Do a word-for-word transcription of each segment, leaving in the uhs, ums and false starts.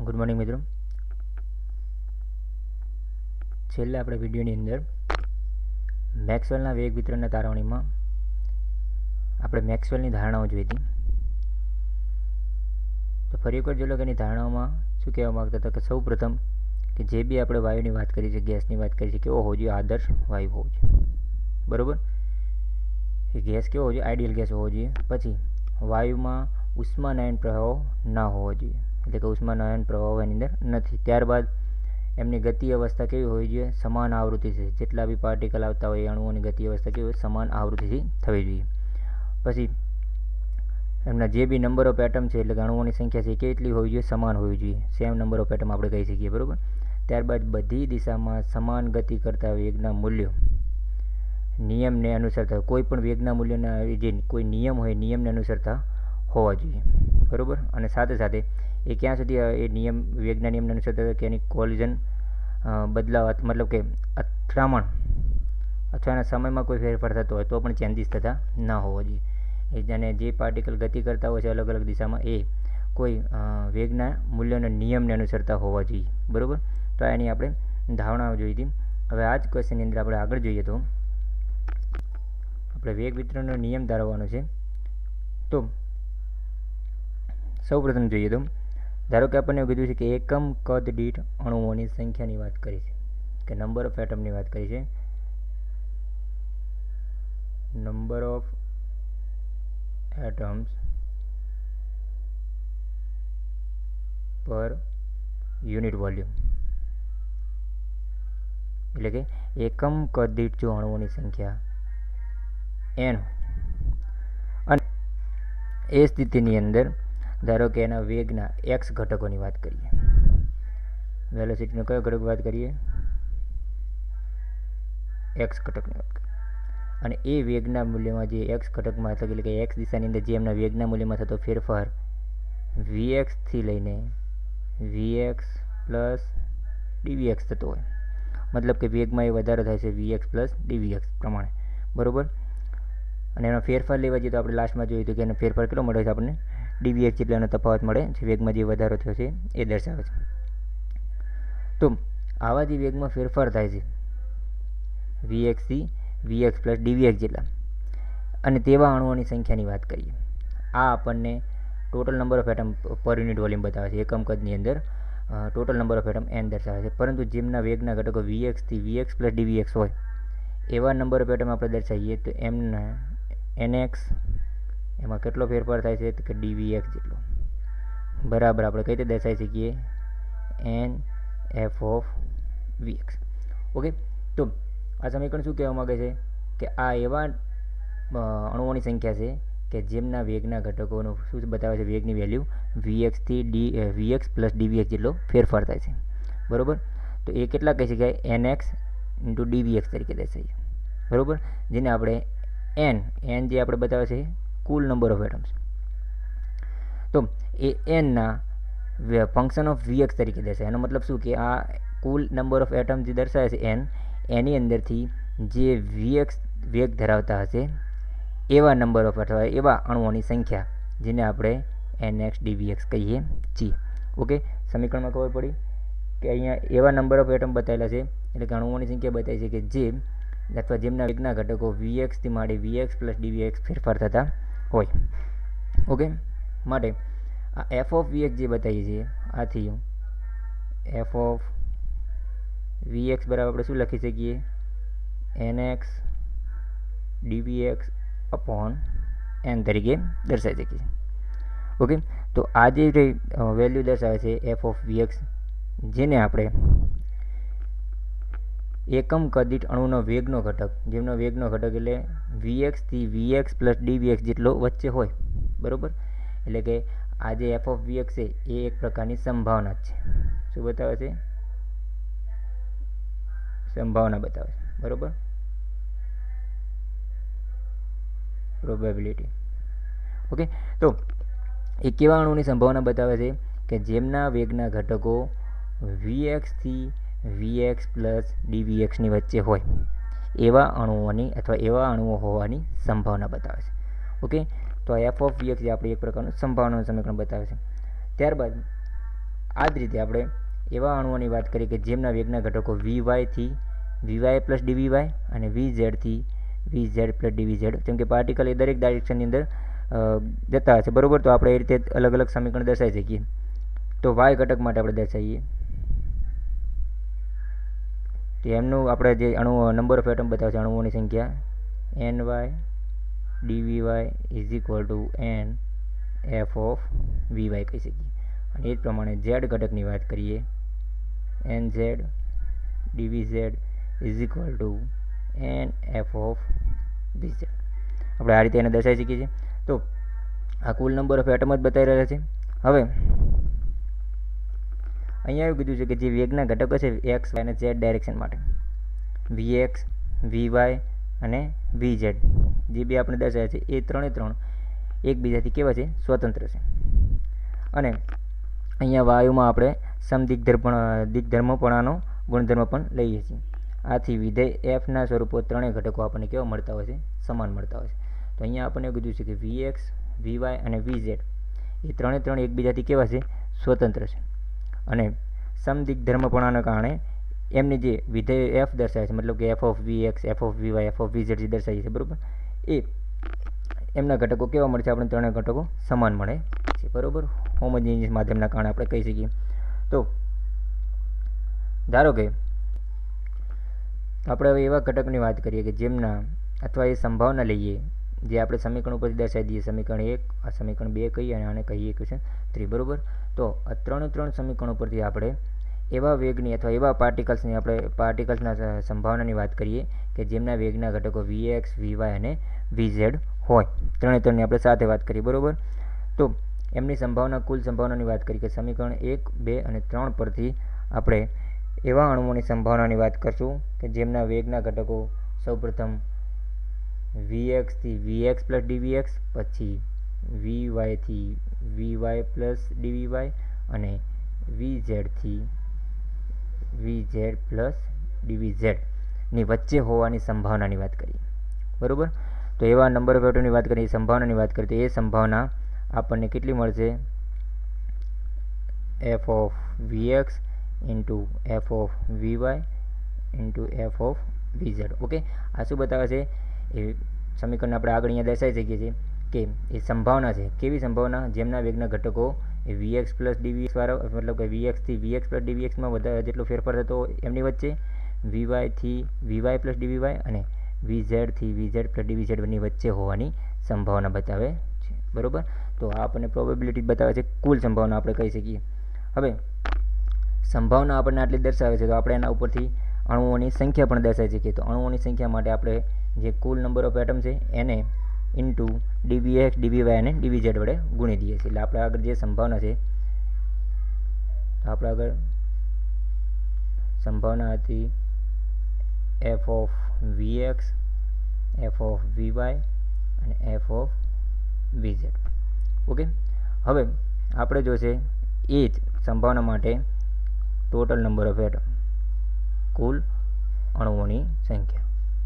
Good morning મિત્રો. છેલ્લે આપણે વિડીયોની અંદર મેક્સવેલના વેગ વિતરણના તારવણીમાં આપણે મેક્સવેલની ધારણાઓ જોઈ હતી. તો ફરી એકવાર જોઈ લો કે એની ધારણાઓમાં શું કહેવા માગતા હતા કે સૌ પ્રથમ કે જે બી આપણે વાયુની વાત કરી છે, ગેસની વાત કરી છે, કેવો હોવો જોઈએ? આદર્શ વાયુ હોવો જોઈએ. બરાબર? એ ગેસ કેવો હોવો જોઈએ? આઈડિયલ ગેસ હોવો જોઈએ. પછી વાયુમાં ઉષ્માનયન પ્રવાહો ના હોવો જોઈએ, એટલે કે ઉષ્માનયન પ્રવાહો એની અંદર નથી. ત્યારબાદ એમની ગતિ અવસ્થા કેવી હોવી જોઈએ? સમાન આવૃત્તિ છે. જેટલા બી પાર્ટિકલ આવતા હોય એ અણુઓની ગતિ અવસ્થા કેવી હોય? સમાન આવૃત્તિથી થવી જોઈએ. પછી એમના જે બી નંબર ઓફ એટમ છે, એટલે કે અણુઓની સંખ્યા છે, એ કેટલી હોવી જોઈએ? સમાન હોવી જોઈએ. સેમ નંબર ઓફ એટમ આપણે કહી શકીએ. બરાબર? ત્યારબાદ બધી દિશામાં સમાન ગતિ કરતા વેગના મૂલ્યો નિયમને અનુસરતા, કોઈ પણ વેગના મૂલ્યોના જે કોઈ નિયમ હોય નિયમને અનુસરતા હોવા જોઈએ. બરાબર? અને સાથે સાથે એ ક્યાં સુધી એ નિયમ વેગના નિયમને અનુસરતા કે એની કોલિઝન બદલાવ મતલબ કે અથડામણ અથવા એના સમયમાં કોઈ ફેરફાર થતો હોય તો પણ ચેન્જીસ થતા ના હોવો જોઈએ. એ જાણે જે પાર્ટિકલ ગતિ કરતા હોય છે અલગ અલગ દિશામાં, એ કોઈ વેગના મૂલ્યોના નિયમને અનુસરતા હોવા જોઈએ. બરાબર? તો એની આપણે ધારણાઓ જોઈ હતી. હવે આ જ ક્વેશ્ચનની અંદર આપણે આગળ જોઈએ તો આપણે વેગ વિતરણનો નિયમ ધારવાનો છે. તો સૌ પ્રથમ જોઈએ તો ધારો કે આપણને એવું કીધું છે કે એકમ કદ દીઠ અણુઓની સંખ્યાની વાત કરી છે, કે નંબર ઓફ એટમની વાત કરી છે. Number of atoms per unit volume, એટલે કે એકમ કદ દીઠ જો અણુઓની સંખ્યા એન, અને એ સ્થિતિની અંદર ધારો કે એના વેગના એક્સ ઘટકોની વાત કરીએ. વેલોસિટીનો કયો ઘટક વાત કરીએ? એક્સ ઘટકની વાત કરીએ. અને એ વેગના મૂલ્યમાં જે એક્સ ઘટકમાં થતો, એટલે કે એક્સ દિશાની અંદર જે એમના વેગના મૂલ્યમાં થતો ફેરફાર વીએક્સથી લઈને વીએક્સ પ્લસ ડીવીએક્સ થતો હોય, મતલબ કે વેગમાં એ વધારો થાય છે વીએક્સ પ્લસ ડીવીએક્સ પ્રમાણે. બરાબર? અને એનો ફેરફાર લેવા જઈએ તો આપણે લાસ્ટમાં જોયું હતું કે એનો ફેરફાર કેટલો મળે છે આપણને? ડીવીએક્સ જેટલો એનો તફાવત મળે છે. વેગમાં જે વધારો થયો છે એ દર્શાવે છે. તો આવા જે વેગમાં ફેરફાર થાય છે વીએક્સથી વીએક્સ પ્લસ ડીવીએક્સ જેટલા, અને તેવા અણુઓની સંખ્યાની વાત કરીએ. આ આપણને total number of atom per unit volume બતાવે છે. એકમ કદની અંદર total number of atom N દર્શાવે છે. પરંતુ જેમના વેગના ઘટકો વીએક્સથી વીએક્સ પ્લસ ડીવીએક્સ હોય એવા નંબર ઓફ એટમ આપણે દર્શાવીએ તો એમના એનએક્સ એમાં કેટલો ફેરફાર થાય છે? તો કે ડીવીએક્સ જેટલો. બરાબર આપણે કઈ રીતે દર્શાવી શકીએ? N F of VX. Okay? તો આ સમીકરણ શું કહેવા માગે છે? કે આ એવા અણુઓની સંખ્યા છે કે જેમના વેગના ઘટકોનું શું બતાવે છે? વેગની વેલ્યુ વીએક્સથી ડી વીએક્સ પ્લસ ડીવીએક્સ જેટલો ફેરફાર થાય છે. બરાબર? તો એ કેટલા કહી શકાય? એનએક્સ ઇન્ટુ ડીવીએક્સ તરીકે દર્શાવીએ. બરાબર? જેને આપણે એન એન જે આપણે બતાવે છે કુલ નંબર ઓફ એટમ્સ, તો એ એનના ફંક્શન ઓફ વીએક્સ તરીકે દર્શાવે. એનો મતલબ શું? કે આ કુલ નંબર ઓફ એટમ જે દર્શાવે છે એન, એની અંદરથી જે વીએક્સ વેગ ધરાવતા હશે એવા નંબર ઓફ અથવા એવા અણુઓની સંખ્યા, જેને આપણે એનએક્સ ડીવીએક્સ કહીએ છીએ. ઓકે? સમીકરણમાં ખબર પડી કે અહીંયા એવા નંબર ઓફ એટમ બતાવેલા છે, એટલે કે અણુઓની સંખ્યા બતાવી છે કે જે અથવા જેમના વેગના ઘટકો વીએક્સથી માંડી વીએક્સ પ્લસ ડીવીએક્સ ફેરફાર થતા હોય. ઓકે? માટે આ એફ ઓફ વીએક્સ જે બતાવીએ છીએ, આથી એફ ઓફ વીએક્સ બરાબર આપણે શું લખી શકીએ? એનએક્સ ડીવીએક્સ અપોન એન તરીકે દર્શાવી શકીએ. ઓકે? તો આ જે વેલ્યુ દર્શાવે છે એફ ઓફ વીએક્સ, જેને આપણે એકમ કદ દીઠ અણુનો વેગનો ઘટક, જેમનો વેગનો ઘટક એટલે વીએક્સથી વીએક્સ પ્લસ ડીવીએક્સ જેટલો વચ્ચે હોય. બરાબર? એટલે કે આ જે એફ ઓફ વીએક્સ છે એ એક પ્રકારની સંભાવના છે. શું બતાવે છે? સંભાવના બતાવે છે. બરાબર? પ્રોબેબિલિટી. ઓકે? તો એ કેવા અણુની સંભાવના બતાવે છે? કે જેમના વેગના ઘટકો વીએક્સથી વીએક્સ પ્લસ ડીવીએક્સની વચ્ચે હોય એવા અણુઓની અથવા એવા અણુઓ હોવાની સંભાવના બતાવે છે. ઓકે? તો એફ ઓફ વીએક્સ એ આપણે એક પ્રકારનું સંભાવનાનું સમીકરણ બતાવે છે. ત્યારબાદ આ જ રીતે આપણે એવા અણુઓની વાત કરીએ કે જેમના વેગના ઘટકો વી વાયથી V Y plus DV Y અને વી ઝેડથી V Z plus DV Z, જેમ કે પાર્ટિકલ એ દરેક ડાયરેક્શનની અંદર જતા હશે, બરાબર. તો આપણે એ રીતે અલગ અલગ સમીકરણ દર્શાવી શકીએ. તો વાય ઘટક માટે આપણે દર્શાવીએ તો એમનું આપણે જે અણુ નંબર ઓફ એટમ બતાવે છે, અણુઓની સંખ્યા N Y ડીવી Y is equal to N F of V Y કહી શકીએ. અને એ જ પ્રમાણે ઝેડ ઘટકની વાત કરીએ, N Z ડીવી Z is equal to N F of V Z. આપણે આ રીતે એને દર્શાવી શકીએ છીએ. તો આ કુલ નંબર ઓફ એટમ જ બતાવી રહ્યા છે. હવે અહીંયા એવું કીધું છે કે જે વેગના ઘટકો છે એક્સ વાય અને ઝેડ ડાયરેક્શન માટે વી એક્સ વી વાય અને વી ઝેડ જે બી આપણે દર્શાવ્યા છે એ ત્રણે ત્રણ એકબીજાથી કેવા છે? સ્વતંત્ર છે. અને અહીંયા વાયુમાં આપણે સમદિગ્ધર્પણ દિગ્ધર્મપણાનો ગુણધર્મ પણ લઈએ છીએ. આથી વિધેય એફના સ્વરૂપો ત્રણેય ઘટકો આપણને કેવા મળતા હોય છે? સમાન મળતા હોય છે. તો અહીંયા આપણને કીધું છે કે વી એક્સ વી વાય અને વી ઝેડ એ ત્રણે ત્રણ એકબીજાથી કેવા છે? સ્વતંત્ર છે. અને સમદિગ્ધર્મપણાના કારણે એમની જે વિધેય એફ દર્શાવે છે, મતલબ કે F of V x F of V Y F of V Z જે દર્શાવીએ છે, બરાબર, એ એમના ઘટકો કેવા મળે છે? આપણે ત્રણેય ઘટકો સમાન મળે છે, બરાબર. હોમોજીનિયસ માધ્યમના કારણે આપણે કહી શકીએ. તો ધારો કે આપણે હવે એવા ઘટકની વાત કરીએ કે જેમના અથવા એ સંભાવના લઈએ જે આપણે સમીકરણ ઉપરથી દર્શાવી દઈએ. સમીકરણ એક, આ સમીકરણ બે કહીએ અને આને કહીએ ઇક્વેશન થ્રી, બરાબર. તો આ ત્રણે ત્રણ સમીકરણ ઉપરથી આપણે એવા વેગની અથવા એવા પાર્ટિકલ્સની આપણે પાર્ટિકલ્સના સંભાવનાની વાત કરીએ કે જેમના વેગના ઘટકો વી એક્સ વી વાય અને વી ઝેડ હોય. ત્રણે ત્રણની આપણે સાથે વાત કરીએ, બરાબર. તો એમની સંભાવના કુલ સંભાવનાની વાત કરીએ કે સમીકરણ એક બે અને ત્રણ પરથી આપણે એવા અણુઓની સંભાવનાની વાત કરશું કે જેમના વેગના ઘટકો સૌપ્રથમ વી એક્સથી V x plus DV X, પછી વી વાયથી V Y plus DV Y અને વી ઝેડથી વી ઝેડ પ્લસ ડીવી ઝેડની વચ્ચે હોવાની સંભાવનાની વાત કરીએ, બરાબર. તો એવા નંબર ઓફ એટમની વાત કરીએ, સંભાવનાની વાત કરીએ તો એ સંભાવના આપણને કેટલી મળશે? F of V X into F of V Y into F of V Z. Okay, આ શું બતાવે છે? એ સમીકરણ આપણે આગળ અહીંયા દર્શાવી શકીએ છીએ કે એ સંભાવના છે. કેવી સંભાવના? જેમના વેગના ઘટકો એ V x plus DV X વાળા, મતલબ કે વી એક્સથી વી એક્સ પ્લસ ડીવી એક્સમાં વધારે જેટલો ફેરફાર થતો એમની વચ્ચે, વી વાયથી V Y plus DV Y અને વી ઝેડથી વી ઝેડ પ્લસ ડીવી ઝેડની વચ્ચે હોવાની સંભાવના બતાવે છે, બરાબર. તો આ આપણને પ્રોબેબિલિટી બતાવે છે, કુલ સંભાવના આપણે કહી શકીએ. હવે સંભાવના આપણને આટલી દર્શાવે છે તો આપણે એના ઉપરથી અણુઓની સંખ્યા પણ દર્શાવી શકીએ. તો અણુઓની સંખ્યા માટે આપણે જે કુલ નંબર ઓફ એટમ છે એને into DV x DV Y અને ડીવી ઝેડ વડે ગુણી દઈએ છીએ. એટલે આપણે આગળ જે સંભાવના છે તો આપણે આગળ સંભાવના હતી F of V x F of V Y અને F of V Z. Okay, હવે આપણે જોશે એ જ સંભાવના માટે ટોટલ નંબર ઓફ એટમ, કુલ અણુઓની સંખ્યા,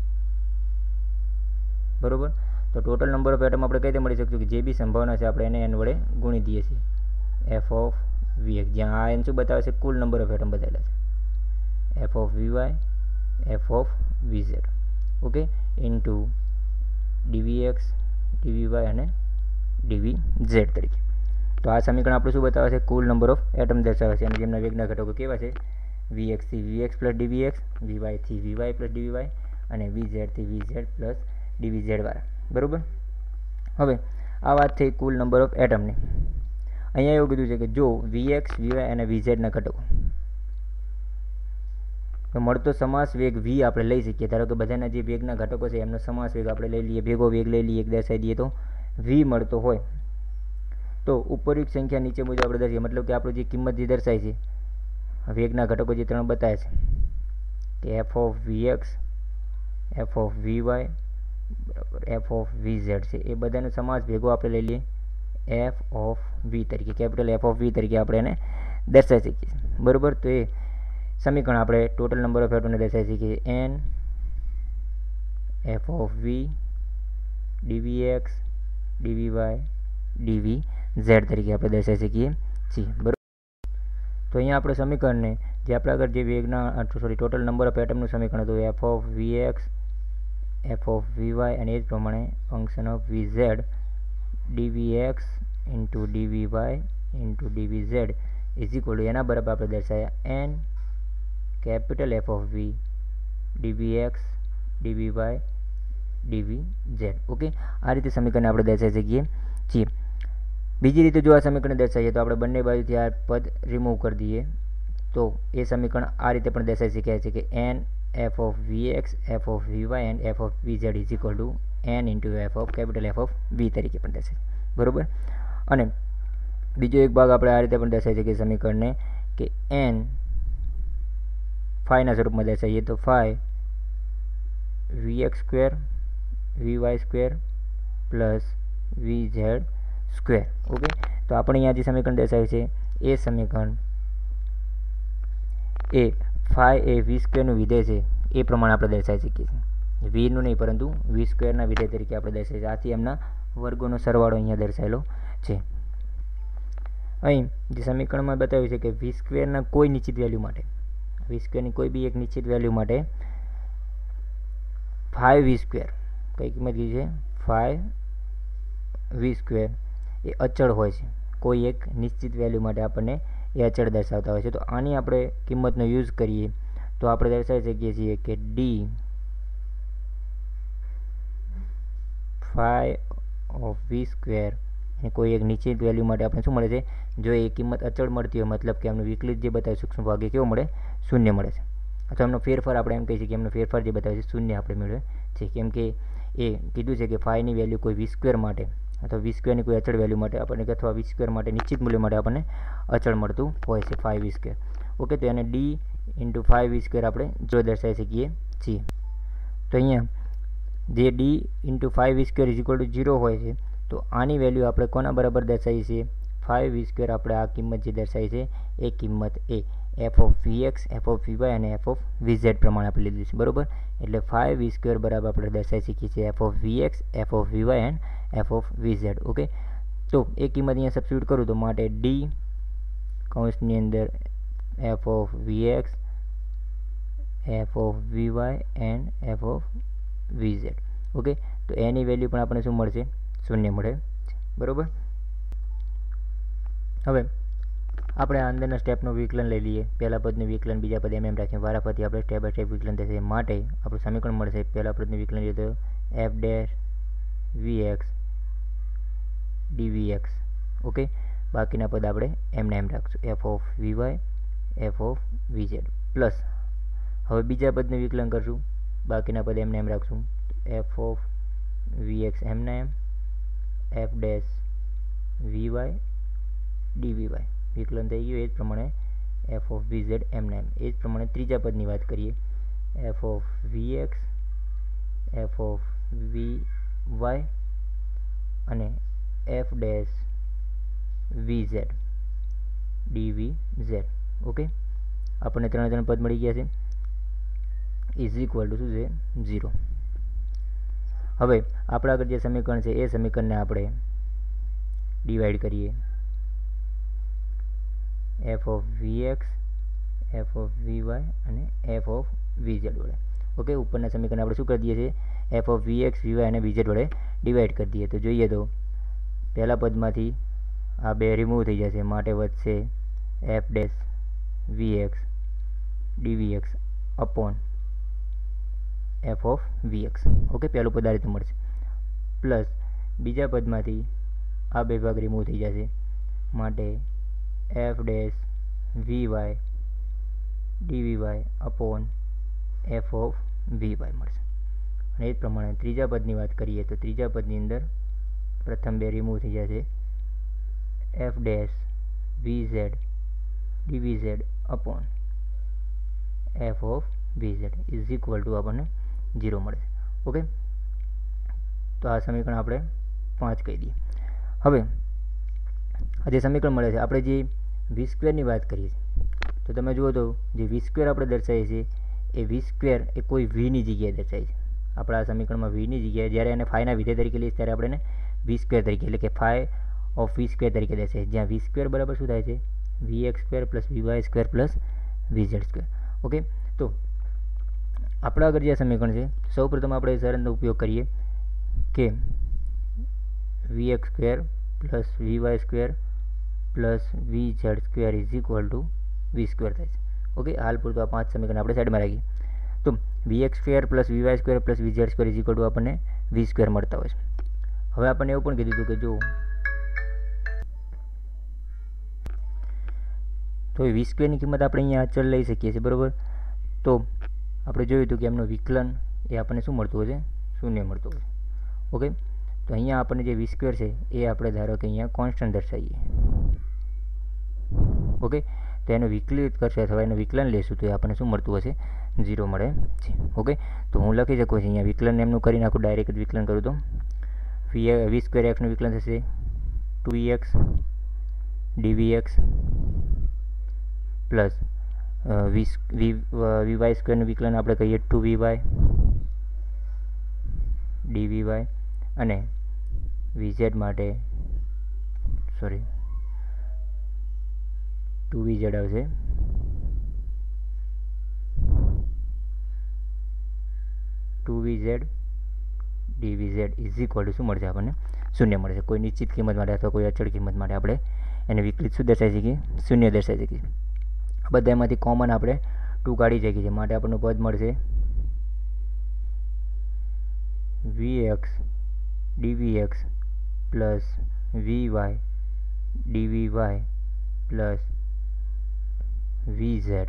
બરાબર. તો ટોટલ નંબર ઓફ એટમ આપણે કઈ રીતે મળી શકશું કે જે બી સંભાવના છે આપણે એને એન વડે ગુણી દઈએ છીએ. એફ ઓફ વી એક્સ, જ્યાં આ એન શું બતાવે છે? કુલ નંબર ઓફ એટમ બતાવેલા છે. F of V Y F of V Z, okay, into DV x DV Y અને ડીવી ઝેડ તરીકે. તો આ સમીકરણ આપણે શું બતાવે છે? કુલ નંબર ઓફ એટમ દર્શાવે છે અને જેમના વેગના ઘટકો કેવા છે? વી એક્સથી V x plus DV X, V વાયથી V Y plus DV Y અને વી ઝેડથી V Z plus DV Z વાળા, બરાબર. હવે આ વાત થઈ કુલ નંબર ઓફ એટમની. અહીંયા એવું કીધું છે કે જો વી એક્સ વી વાય અને વી ઝેડના ઘટકો તો મળતો સમાસ વેગ વી આપણે લઈ શકીએ. ધારો કે બધાના જે વેગના ઘટકો છે એમનો સમાસ વેગ આપણે લઈ લઈએ, ભેગો વેગ લઈ લઈએ, એક દર્શાવી દઈએ તો વી મળતો હોય તો ઉપરયુક્ત સંખ્યા નીચે મુજબ આપણે દર્શાવીએ. મતલબ કે આપણે જે કિંમત જે દર્શાવી છે વેગના ઘટકો જે ત્રણ બતાવે છે કે F of V x F of V Y બરાબર એફ ઓફ વી ઝેડ છે, એ બધાનો સમાસ ભેગો આપણે લઈ લઈએ એફ ઓફ વી તરીકે, કેપિટલ એફ ઓફ વી તરીકે આપણે એને દર્શાવી શકીએ, બરાબર. તો એ સમીકરણ આપણે ટોટલ નંબર ઓફ એટમને દર્શાવી શકીએ N F of V DV x DV Y DV Z તરીકે આપણે દર્શાવી શકીએ છીએ, બરાબર. તો અહીંયા આપણે સમીકરણને જે આપણે આગળ જે વેગના સોરી ટોટલ નંબર ઓફ એટમનું સમીકરણ હતું F of V x F of V Y અને એ જ પ્રમાણે function of V Z DV X into DV Y into DV Z is equal to એના બરાબર આપણે દર્શાવ્યા N capital F of V DV x DV Y DV Z. Okay, આ રીતે સમીકરણને આપણે દર્શાવી શકીએ છીએ. બીજી રીતે જો આ સમીકરણ દર્શાવીએ તો આપણે બંને બાજુથી આ પદ રિમૂવ કરી દઈએ તો એ સમીકરણ આ રીતે પણ દર્શાવી શકાય છે કે N F of V x F of V Y and F of V Z is equal to N into F of capital F of V તરીકે પણ દર્શાવે. બરાબર. અને બીજો એક ભાગ આપણે આ રીતે પણ દર્શાવી શકીએ સમીકરણને કે એન ફાઈના સ્વરૂપમાં દર્શાવીએ તો phi V x square V Y square plus વી ઝેડ સ્ક્વેર. ઓકે, તો આપણે અહીંયા જે સમીકરણ દર્શાવ્યું છે એ સમીકરણ એ ફાઈ એ વી સ્ક્વેરનું વિધેય છે એ પ્રમાણે આપણે દર્શાવી શકીએ છીએ. વીનું નહીં પરંતુ વી સ્ક્વેરના વિધેય તરીકે આપણે દર્શાવીએ છીએ. આથી એમના વર્ગોનો સરવાળો અહીંયા દર્શાવેલો છે. અહીં જે સમીકરણમાં બતાવ્યું છે કે વી સ્ક્વેરના કોઈ નિશ્ચિત વેલ્યુ માટે વી સ્ક્વેરની કોઈ બી એક નિશ્ચિત વેલ્યુ માટે ફાઈવ વી સ્ક્વેર કઈ કિંમત કીધી છે ફાઈવ વી સ્ક્વેર એ અચળ હોય છે. કોઈ એક નિશ્ચિત વેલ્યુ માટે આપણને એ અચળ દર્શાવતા હોય છે. તો આની આપણે કિંમતનો યુઝ કરીએ તો આપણે દર્શાવી શકીએ છીએ કે D phi of V square એ કોઈ એક નિશ્ચિત વેલ્યુ માટે આપણે શું મળે છે, જો એ કિંમત અચળ મળતી હોય મતલબ કે એમનું વિકલિત જે બતાવે સૂક્ષ્મ ભાગ એ કેવો મળે, શૂન્ય મળે છે. અથવા એમનો ફેરફાર આપણે એમ કહી શકીએ એમનો ફેરફાર જે બતાવે છે શૂન્ય આપણે મેળવે છે. કેમ કે એ કીધું છે કે ફાઈની વેલ્યુ કોઈ વી સ્ક્વેર માટે અથવા વી સ્ક્વેરની કોઈ અચળ વેલ્યુ માટે આપણને અથવા વી સ્ક્વેર માટે નિશ્ચિત મૂલ્ય માટે આપણને અચળ મળતું હોય છે ફાઈવ વી સ્ક્વેર. ઓકે, તો એને D into phi V square આપણે જો દર્શાવી શકીએ છીએ. તો અહીંયા જે D into phi V square is equal to zero હોય છે તો આની વેલ્યુ આપણે કોના બરાબર દર્શાવીએ છીએ, ફાઈવ વી સ્ક્વેર આપણે આ કિંમત જે દર્શાવી છે એ કિંમત એ F of V x F of V Y અને એફ ઓફ વી ઝેડ પ્રમાણે આપણે લીધું છે. બરાબર. એટલે ફાઈવ વી સ્ક્વેર બરાબર આપણે દર્શાવી શકીએ છીએ F of V x F of V Y and F of V Z. Okay, તો એ કિંમત અહીંયા સબસ્ટિટ્યુટ કરું તો માટે ડી કૌંસની અંદર F of V x F of V Y and F of V Z. Okay, તો એની વેલ્યુ પણ આપણને શું મળશે, શૂન્ય મળે છે. બરાબર. હવે આપણે આ અંદરના સ્ટેપનું વિકલન લઈ લઈએ. પહેલા પદનું વિકલન બીજા પદ એમ એમ રાખીએ વારાફરતી આપણે સ્ટેપ બાય સ્ટેપ વિકલન થશે. માટે આપણું સમીકરણ મળશે પહેલા પદનું વિકલન લઈએ તો એફ ડેશ વી એક્સ ડીવી એક્સ. ઓકે, બાકીના પદ આપણે એમને એમ રાખશું F of V Y F of V Z plus હવે બીજા પદનું વિકલન કરશું બાકીના પદ એમને એમ રાખશું એફ ઓફ વી એક્સ એમના એમ F dash V Y ડીવી Y વિકલન થઈ ગયું. એ જ પ્રમાણે એફ ઓફ વી ઝેડ એમના એમ. એ જ પ્રમાણે ત્રીજા પદની વાત કરીએ F of V x F of V Y અને એફ ડેશ વી ઝેડ ડીવી ઝેડ. ઓકે, આપણને ત્રણે ત્રણ પદ મળી ગયા છે ઇઝ ઇક્વલ ટુ શું છે, ઝીરો. હવે આપણા આગળ જે સમીકરણ છે એ સમીકરણને આપણે ડિવાઈડ કરીએ F of V x F of V Y અને એફ ઓફ વી ઝેડ વડે. ઓકે, ઉપરના સમીકરણ આપણે શું કરી દઈએ છીએ F of V X V Y અને વી ઝેડ વડે ડિવાઈડ કરી દઈએ. તો જોઈએ તો પહેલા પદમાંથી આ બે રિમૂવ થઈ જશે માટે વધશે F dash V x ડીવી X upon F of V x. Okay, પહેલું પદ આ રીતે મળશે પ્લસ બીજા પદમાંથી આ બે ભાગ રિમૂવ થઈ જશે માટે F dash V Y ડીવી Y upon F of V Y મળશે. અને એ જ પ્રમાણે ત્રીજા પદની વાત કરીએ તો ત્રીજા પદની અંદર પ્રથમ બે રિમૂવ થઈ જશે F dash V Z ડીવી Z upon F of V Z is equal to આપણને ઝીરો મળે છે. ઓકે, તો આ સમીકરણ આપણે પાંચ કહી દઈએ. હવે આ જે સમીકરણ મળે છે આપણે જે વી સ્ક્વેરની વાત કરીએ છીએ તો તમે જુઓ તો જે વી સ્ક્વેર આપણે દર્શાવીએ છીએ એ વી સ્ક્વેર એ કોઈ વીની જગ્યાએ દર્શાવીએ છીએ. આપણે આ સમીકરણમાં વીની જગ્યાએ જ્યારે એને ફાઈના વિધેય તરીકે લઈએ ત્યારે આપણે એને વી સ્ક્વેર તરીકે એટલે કે ફાઈ ઓફ વી સ્ક્વેર તરીકે દર્શાવીએ જ્યાં વી સ્ક્વેર બરાબર શું થાય છે V x square plus V Y square plus વી ઝેડ સ્ક્વેર. ઓકે, તો આપણા આગળ જે સમીકરણ છે, સૌ પ્રથમ આપણે શરતનો ઉપયોગ કરીએ કે V x square plus V Y square plus V Z square is equal to V square થાય છે. ઓકે, હાલ પૂરતું આ પાંચ સમીકરણ આપણે સાઈડમાં રાખીએ. તો V x square plus V Y square plus V Z square is equal to આપણને વી સ્ક્વેર મળતા હોય છે. હવે આપણને એવું પણ કીધું હતું કે જો તો વી સ્ક્વેરની કિંમત આપણે અહીંયા અચળ લઈ શકીએ છીએ, બરાબર. તો આપણે જોયું હતું કે એમનું વિકલન એ આપણને શું મળતું હોય છે? શૂન્ય મળતું હોય છે. ઓકે, તો અહીંયા આપણને જે વી સ્ક્વેર છે એ આપણે ધારો કે અહીંયા કોન્સ્ટન્ટ દર્શાવીએ. ઓકે, તો એનું વિકલિત કરશે અથવા એનું વિકલન લેશું તો એ આપણને શું મળતું હશે? ઝીરો મળે છે. ઓકે, તો હું લખી શકું છું અહીંયા વિકલન એમનું કરી નાખું, ડાયરેક્ટ વિકલન કરું તો વી વી સ્ક્વેર એક્સનું વિકલન થશે two v x ડીવી x plus v v y સ્ક્વેરનું વિકલન આપણે કહીએ ટુ વી વાય ડીવી વાય અને વી ઝેડ માટે સોરી ટુ વી ઝેડ આવશે two v Z ડીવી Z is equal to શું મળશે આપણને? શૂન્ય મળશે. કોઈ નિશ્ચિત કિંમત માટે અથવા કોઈ અચળ કિંમત માટે આપણે એને વિકલિત શું દર્શાવી શકીએ? શૂન્ય દર્શાવી શકીએ. બધામાંથી કોમન આપણે ટુ કાઢી શકીએ છીએ, માટે આપણનું પદ મળશે v x ડીવી x plus V Y ડીવી y plus V z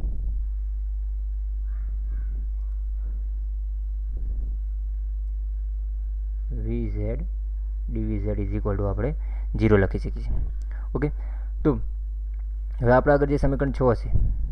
v Z ડીવી Z is equal to આપણે ઝીરો લખી શકીએ છીએ. ઓકે, તો હવે આપણા આગળ જે સમીકરણ છ છે,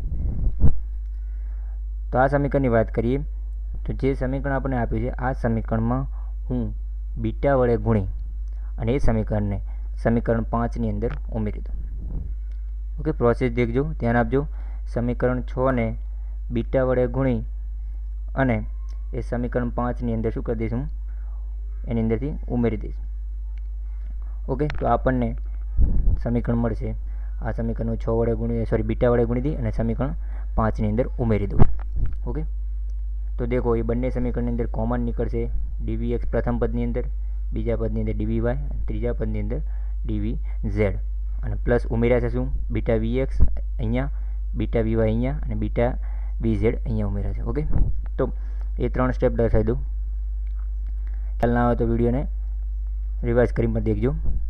તો આ સમીકરણની વાત કરીએ તો જે સમીકરણ આપણે આપ્યું છે આ સમીકરણમાં હું બીટા વડે ગુણી અને એ સમીકરણને સમીકરણ પાંચની અંદર ઉમેરી દઉં. ઓકે, પ્રોસેસ દેખજો, ધ્યાન આપજો. સમીકરણ છ ને બીટા વડે ગુણી અને એ સમીકરણ પાંચની અંદર શું કરી દઈશું? એની અંદરથી ઉમેરી દઈશું. ઓકે, તો આપણને સમીકરણ મળશે આ સમીકરણનું છ વડે ગુણી સોરી બીટા વડે ગુણી દઈ અને સમીકરણ પાંચની અંદર ઉમેરી દઉં. ઓકે, તો દેખો એ બંને સમીકરણની અંદર કોમન નીકળશે ડીવી એક્સ પ્રથમ પદની અંદર, બીજા પદની અંદર ડીવી વાય, ત્રીજા પદની અંદર ડીવી ઝેડ અને પ્લસ ઉમેર્યા છે શું? બીટા વી એક્સ અહીંયા, બીટા વી વાય અહીંયા અને બીટા વી ઝેડ અહીંયા ઉમેર્યા છે. ઓકે, તો એ ત્રણ સ્ટેપ દર્શાવી દઉં. ખ્યાલ ના આવે તો વિડીયોને રિવાઇઝ કરીને દેખજો.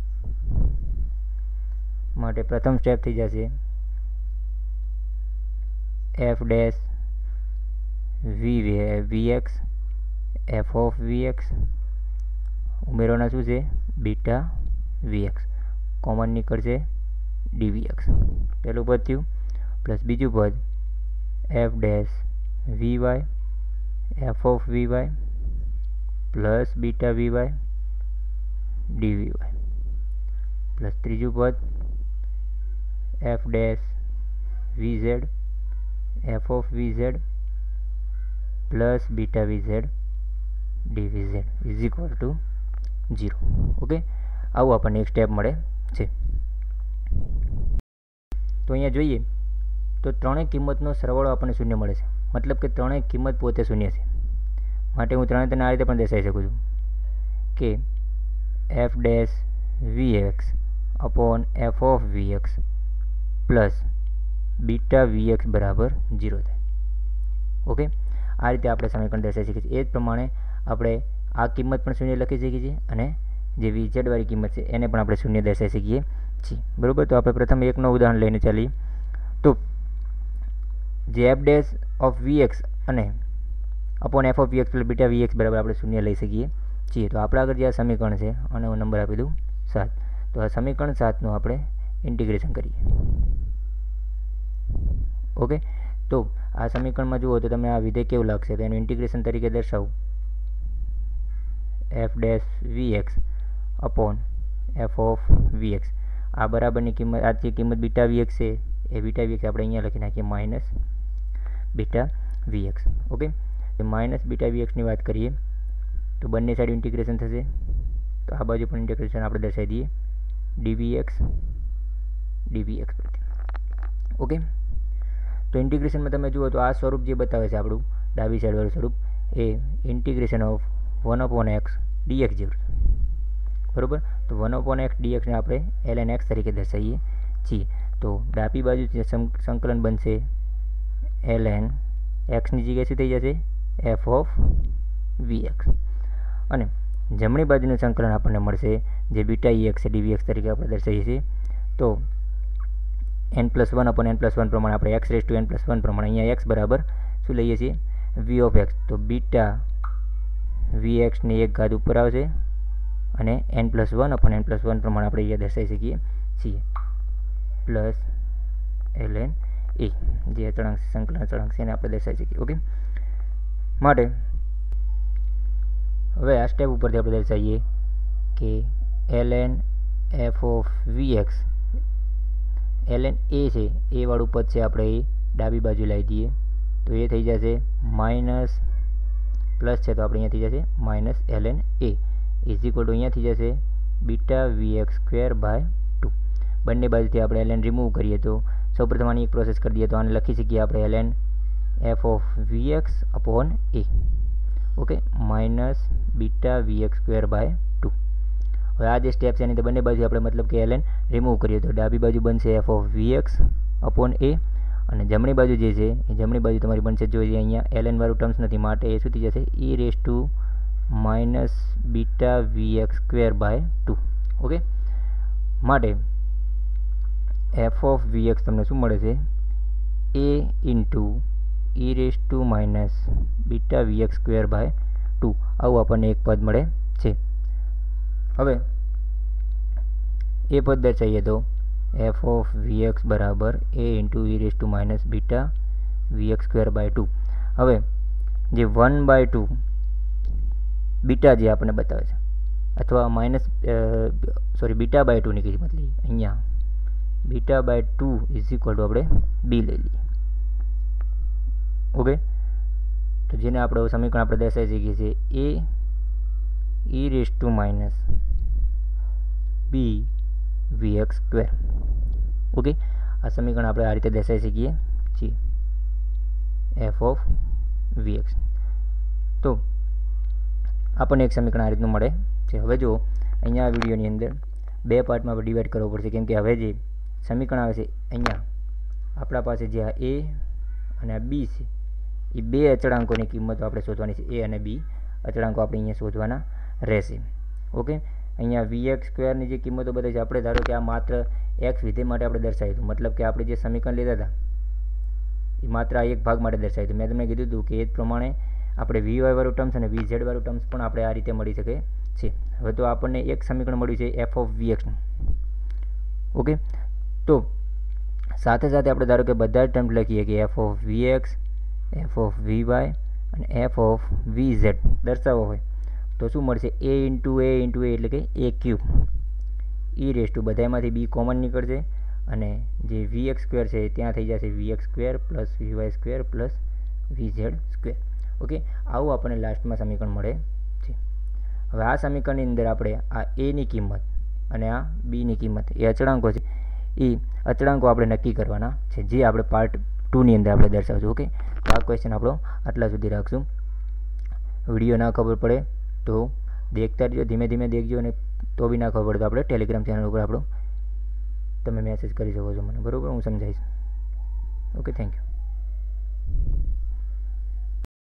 માટે પ્રથમ સ્ટેપ થઈ જશે F dash v v x F of V x ઉમેરવાના શું છે? બીટા વી એક્સ કોમન નીકળશે ડીવી એક્સ પહેલું પદ થયું પ્લસ બીજું પદ f dash V Y F of V Y plus beta v Y ડીવી y plus ત્રીજું પદ f dash V z f of V Z plus beta v Z ડીવી Z is equal to zero. Okay, આવું આપણને એક step મળે છે. તો અહીંયા જોઈએ તો ત્રણેય કિંમતનો સરવાળો આપણને શૂન્ય મળે છે, મતલબ કે ત્રણેય કિંમત પોતે શૂન્ય છે. માટે હું ત્રણે તેને આ રીતે પણ દર્શાવી શકું છું કે f dash V x upon F of V x plus beta v x બરાબર ઝીરો થાય. ઓકે, આ રીતે આપણે સમીકરણ દર્શાવી શકીએ છીએ. એ જ પ્રમાણે આપણે આ કિંમત પણ શૂન્ય લખી શકીએ છીએ અને જે વી ઝેડવાળી કિંમત છે એને પણ આપણે શૂન્ય દર્શાવી શકીએ છીએ. બરાબર, તો આપણે પ્રથમ એકનો ઉદાહરણ લઈને ચાલીએ. તો જે f dash of V x અને upon F of V x plus beta v x બરાબર આપણે શૂન્ય લઈ શકીએ છીએ. તો આપણા આગળ જે આ સમીકરણ છે અને હું નંબર આપી દઉં સાત. તો આ સમીકરણ સાતનું આપણે ઇન્ટિગ્રેશન કરીએ. ઓકે, તો આ સમીકરણમાં જુઓ તો તમને આ વિધેય કેવું લાગશે? તો એનું ઇન્ટિગ્રેશન તરીકે દર્શાવું f dash V x upon F of V x. આ બરાબરની કિંમત આ જે કિંમત બીટા વી એક્સ છે એ બીટા વી એક્સ આપણે અહીંયા લખી નાખીએ minus beta v x. Okay, તો માઇનસ બીટા વી એક્સની વાત કરીએ તો બંને સાઈડ ઇન્ટિગ્રેશન થશે. તો આ બાજુ પણ ઇન્ટિગ્રેશન આપણે દર્શાવી દઈએ ડીવી એક્સ ડીવી એક્સ પ્રત્યે. ઓકે, તો ઇન્ટિગ્રેશનમાં તમે જુઓ તો આ સ્વરૂપ જે બતાવે છે આપણું ડાબી સાઈડવાળું સ્વરૂપ એ integration of one upon x d x જેવું છે, બરાબર. તો વન અપોન એક્સ ડીએક્સને આપણે એલ એન એક્સ તરીકે દર્શાવીએ છીએ. તો ડાબી બાજુ જે સંકલન બનશે એલ એન એક્સની જગ્યાએ શું થઈ જશે એફ ઓફ વી એક્સ, અને જમણી બાજુનું સંકલન આપણને મળશે જે બીટા ઈ એક્સ ડીવી એક્સ તરીકે આપણે દર્શાવીએ છીએ. તો n plus one upon n plus one પ્રમાણે આપણે x raise to n plus one પ્રમાણે અહીંયા એક્સ બરાબર શું લઈએ છીએ વી ઓફ એક્સ. તો બીટા વી એક્સની એક ઘાત ઉપર આવશે અને n plus one upon n plus one પ્રમાણે આપણે અહીંયા દર્શાવી શકીએ છીએ પ્લસ એલ એન એ જે અચળાંક સંકલન અચળાંક છે એને આપણે દર્શાવી શકીએ. ઓકે, માટે હવે આ સ્ટેપ ઉપરથી આપણે દર્શાવીએ કે l n F of V x, l n a છે એ વાળું પદ છે આપણે એ ડાબી બાજુ લાવી દઈએ તો એ થઈ જશે માઇનસ પ્લસ છે તો આપણે અહીંયા થઈ જશે minus l n a is equal to અહીંયા થઈ જશે beta v x square by two. બંને બાજુથી આપણે એલ એન રિમૂવ કરીએ તો સૌપ્રથમ આની એક પ્રોસેસ કરી દઈએ તો આને લખી શકીએ આપણે l n F of V x upon a. Okay, minus beta v x square by two. હવે આ જે સ્ટેપ છે એની તો બંને બાજુ આપણે મતલબ કે એલ એન રિમૂવ કરીએ તો ડાબી બાજુ બનશે f of V x upon a, અને જમણી બાજુ જે છે એ જમણી બાજુ તમારી બનશે જો અહીંયા એલ એન વાળું ટર્મ્સ નથી માટે એ શું થઈ જશે e raise to minus beta v x square by two. Okay, માટે એફ ઓફ વી એક્સ તમને શું મળે છે a into e raise to minus beta v x square by two, આવું આપણને એક પદ મળે છે. હવે એ પદ દર્શાવીએ તો એફ ઓફ વી એક્સ બરાબર a into e raise to minus beta v x square by two. હવે જે વન બાય ટુ બીટા જે આપણને બતાવે છે અથવા માઇનસ સોરી બીટા બાય ટુની કિંમત લઈએ અહીંયા beta by two is equal to આપણે બી લઈ લઈએ. ઓકે, તો જેને આપણે સમીકરણ આપણે દર્શાવી શકીએ છીએ a e raise to minus b v x square. Okay, આ સમીકરણ આપણે આ રીતે દર્શાવી શકીએ છીએ એફ ઓફ વી એક્સ. તો આપણને એક સમીકરણ આ રીતનું મળે છે. હવે જો અહીંયા આ વિડીયોની અંદર બે પાર્ટમાં આપણે ડિવાઈડ કરવો પડશે કેમ કે હવે જે સમીકરણ આવે છે અહીંયા આપણા પાસે જે આ એ અને આ બી છે એ બે અચળાંકોની કિંમતો આપણે શોધવાની છે. એ અને બી અચળાંકો આપણે અહીંયા શોધવાના રહેશે. ઓકે, અહીંયા વી એક્સ સ્ક્વેરની જે કિંમતો બધી છે આપણે ધારો કે આ માત્ર એક્સ વિધેય માટે આપણે દર્શાવ્યું હતું, મતલબ કે આપણે જે સમીકરણ લીધા હતા એ માત્ર આ એક ભાગ માટે દર્શાવ્યું હતું. મેં તમને કીધું હતું કે એ જ પ્રમાણે આપણે વી વાય વાળું ટર્મ્સ અને વી ઝેડ વાળું ટર્મ્સ પણ આપણે આ રીતે મળી શકે છે. હવે તો આપણને એક સમીકરણ મળ્યું છે એફ ઓફ વી એક્સનું. ઓકે, તો સાથે સાથે આપણે ધારો કે બધા જ ટર્મ લખીએ કે F of V x, F of V Y અને એફ ઓફ વી ઝેડ દર્શાવવો હોય તો શું મળશે એ ઇન્ટુ એ ઇન્ટુ એ એટલે કે a cube e raise to બધામાંથી બી કોમન નીકળશે અને જે વી એક્સ સ્ક્વેર છે ત્યાં થઈ જશે v x square plus V Y square plus વી ઝેડ સ્ક્વેર. ઓકે, આવું આપણને લાસ્ટમાં સમીકરણ મળે છે. હવે આ સમીકરણની અંદર આપણે આ એની કિંમત અને આ બીની કિંમત એ અચળાંકો છે એ અચળાંકો આપણે નક્કી કરવાના છે જે આપણે પાર્ટ ટુની અંદર આપણે દર્શાવશું. ઓકે, તો આ ક્વેશ્ચન આપણો આટલા સુધી રાખશું. વિડીયો ના ખબર પડે તો દેખતા રહીજો, ધીમે ધીમે દેખજો, અને તો બી ના ખબર પડે તો આપણે ટેલિગ્રામ ચેનલ ઉપર આપણો તમે મેસેજ કરી શકો છો મને, બરાબર, હું સમજાવીશ. Okay, thank you.